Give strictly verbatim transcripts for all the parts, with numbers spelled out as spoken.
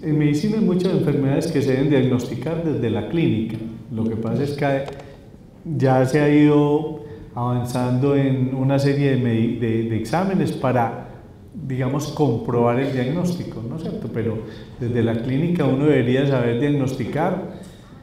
En medicina hay muchas enfermedades que se deben diagnosticar desde la clínica. Lo que pasa es que ya se ha ido avanzando en una serie de, de, de exámenes para, digamos, comprobar el diagnóstico, ¿no es cierto? Pero desde la clínica uno debería saber diagnosticar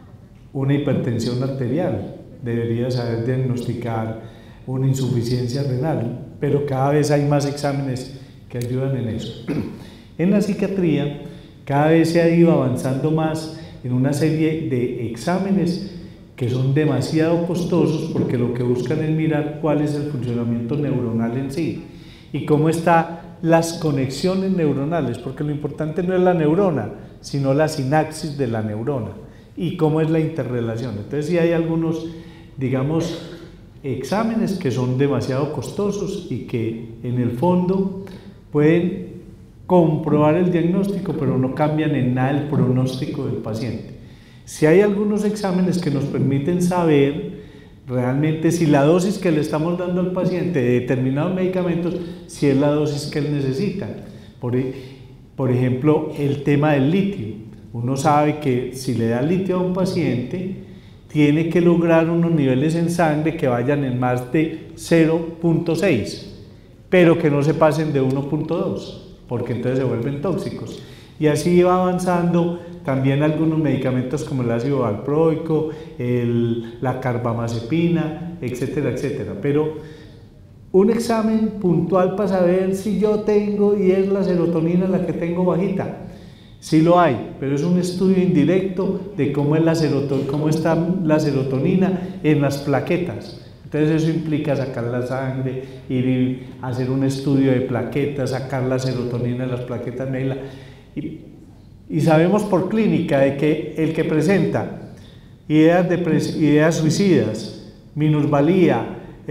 una hipertensión arterial, debería saber diagnosticar una insuficiencia renal, pero cada vez hay más exámenes que ayudan en eso. En la psiquiatría cada vez se ha ido avanzando más en una serie de exámenes que son demasiado costosos porque lo que buscan es mirar cuál es el funcionamiento neuronal en sí y cómo están las conexiones neuronales, porque lo importante no es la neurona, sino la sinapsis de la neurona y cómo es la interrelación. Entonces sí hay algunos, digamos, exámenes que son demasiado costosos y que en el fondo pueden comprobar el diagnóstico, pero no cambian en nada el pronóstico del paciente. Si hay algunos exámenes que nos permiten saber realmente si la dosis que le estamos dando al paciente de determinados medicamentos, si es la dosis que él necesita. Por, por ejemplo, el tema del litio. Uno sabe que si le da litio a un paciente, tiene que lograr unos niveles en sangre que vayan en más de cero punto seis, pero que no se pasen de uno punto dos. Porque entonces se vuelven tóxicos. Y así va avanzando también algunos medicamentos como el ácido valproico, el, la carbamazepina, etcétera, etcétera. Pero un examen puntual para saber si yo tengo y es la serotonina la que tengo bajita, sí lo hay, pero es un estudio indirecto de cómo, es la seroton- cómo está la serotonina en las plaquetas. Entonces eso implica sacar la sangre, ir a hacer un estudio de plaquetas, sacar la serotonina de las plaquetas Mela. Y, y sabemos por clínica de que el que presenta ideas, de ideas suicidas, minusvalía,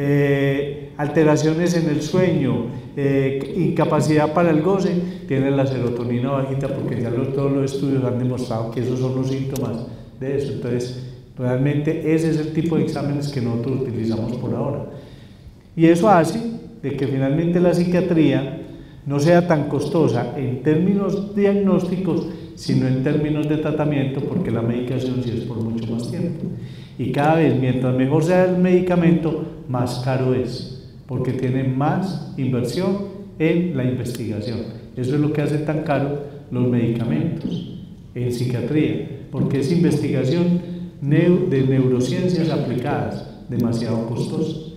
eh, alteraciones en el sueño, eh, incapacidad para el goce, tiene la serotonina bajita porque ya los, todos los estudios han demostrado que esos son los síntomas de eso. Entonces, realmente ese es el tipo de exámenes que nosotros utilizamos por ahora. Y eso hace de que finalmente la psiquiatría no sea tan costosa en términos diagnósticos, sino en términos de tratamiento, porque la medicación sí es por mucho más tiempo. Y cada vez, mientras mejor sea el medicamento, más caro es, porque tiene más inversión en la investigación. Eso es lo que hace tan caro los medicamentos en psiquiatría, porque es investigación de neurociencias aplicadas, demasiado costoso.